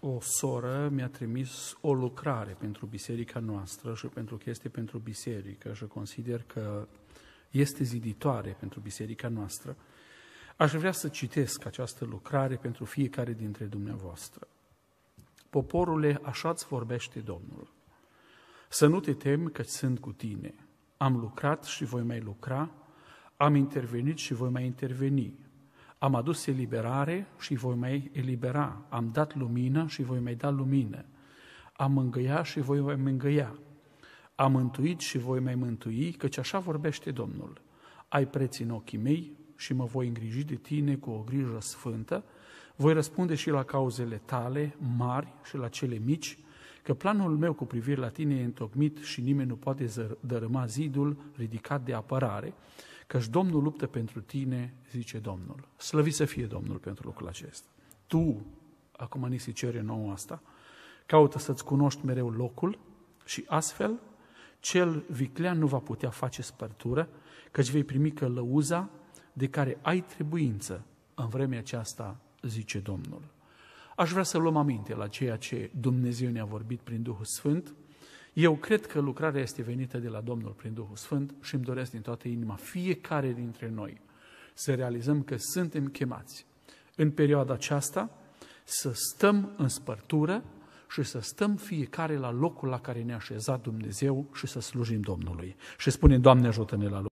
O soră mi-a trimis o lucrare pentru biserica noastră și pentru că este pentru biserică și consider că este ziditoare pentru biserica noastră. Aș vrea să citesc această lucrare pentru fiecare dintre dumneavoastră. Poporule, așa-ți vorbește Domnul. Să nu te temi că sunt cu tine. Am lucrat și voi mai lucra, am intervenit și voi mai interveni. Am adus eliberare și voi mai elibera, am dat lumină și voi mai da lumină. Am mângâiat și voi mai mângâia. Am mântuit și voi mai mântui, căci așa vorbește Domnul. Ai preț în ochii mei și mă voi îngriji de tine cu o grijă sfântă. Voi răspunde și la cauzele tale mari și la cele mici, că planul meu cu privire la tine e întocmit și nimeni nu poate dărâma zidul ridicat de apărare, căci Domnul luptă pentru tine, zice Domnul. Slăvit să fie Domnul pentru lucrul acesta. Tu, acum ni se cere nouă asta, caută să-ți cunoști mereu locul și astfel cel viclean nu va putea face spărtură, căci vei primi călăuza de care ai trebuință în vremea aceasta, zice Domnul. Aș vrea să luăm aminte la ceea ce Dumnezeu ne-a vorbit prin Duhul Sfânt. Eu cred că lucrarea este venită de la Domnul prin Duhul Sfânt și îmi doresc din toată inima fiecare dintre noi să realizăm că suntem chemați în perioada aceasta să stăm în spărtură și să stăm fiecare la locul la care ne-a așezat Dumnezeu și să slujim Domnului. Și spunem, Doamne, ajută-ne la lucru.